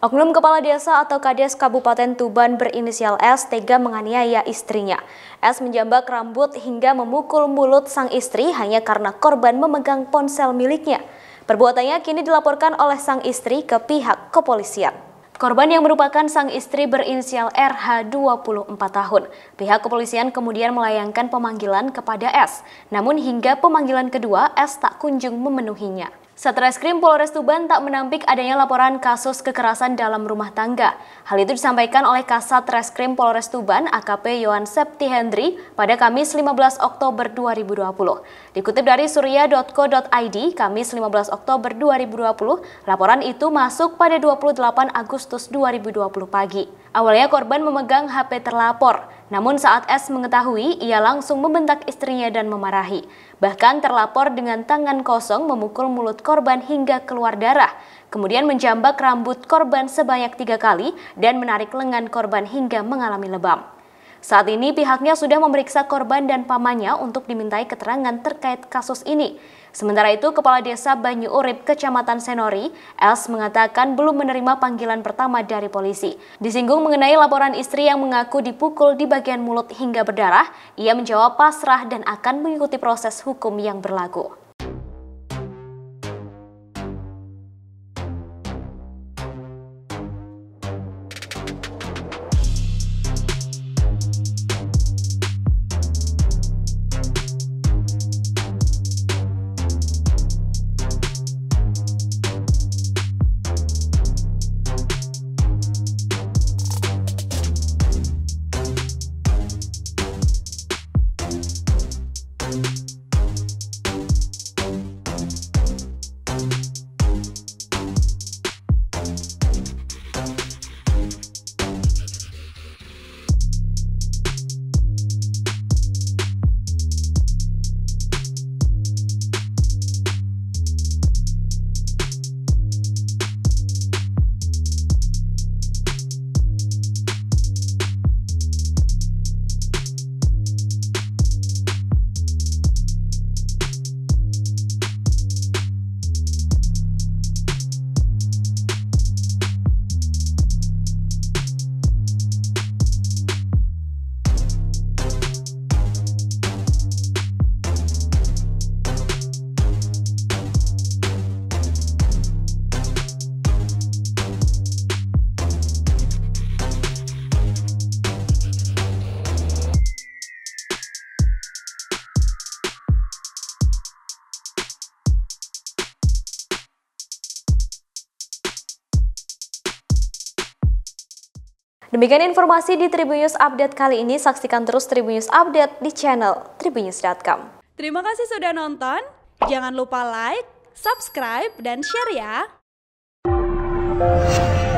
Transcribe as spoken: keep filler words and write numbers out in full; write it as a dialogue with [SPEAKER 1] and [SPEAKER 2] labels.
[SPEAKER 1] Oknum kepala desa atau Kades Kabupaten Tuban berinisial S tega menganiaya istrinya. S menjambak rambut hingga memukul mulut sang istri hanya karena korban memegang ponsel miliknya. Perbuatannya kini dilaporkan oleh sang istri ke pihak kepolisian. Korban yang merupakan sang istri berinisial R H dua puluh empat tahun. Pihak kepolisian kemudian melayangkan pemanggilan kepada S. Namun hingga pemanggilan kedua, S tak kunjung memenuhinya. Satreskrim Polres Tuban tak menampik adanya laporan kasus kekerasan dalam rumah tangga. Hal itu disampaikan oleh Kasat Reskrim Polres Tuban A K P Yohan Septi Hendri pada Kamis lima belas Oktober dua ribu dua puluh. Dikutip dari surya titik co titik i d, Kamis lima belas Oktober dua ribu dua puluh, laporan itu masuk pada dua puluh delapan Agustus dua ribu dua puluh pagi. Awalnya korban memegang H P terlapor, namun saat S mengetahui, ia langsung membentak istrinya dan memarahi. Bahkan terlapor dengan tangan kosong memukul mulut korban hingga keluar darah, kemudian menjambak rambut korban sebanyak tiga kali dan menarik lengan korban hingga mengalami lebam. Saat ini pihaknya sudah memeriksa korban dan pamannya untuk dimintai keterangan terkait kasus ini. Sementara itu, Kepala Desa Banyu Urip, Kecamatan Senori, Els mengatakan belum menerima panggilan pertama dari polisi. Disinggung mengenai laporan istri yang mengaku dipukul di bagian mulut hingga berdarah, ia menjawab pasrah dan akan mengikuti proses hukum yang berlaku. Demikian informasi di Tribun News Update kali ini. Saksikan terus Tribun News Update di channel tribun news dot com.
[SPEAKER 2] Terima kasih sudah nonton. Jangan lupa like, subscribe, dan share ya.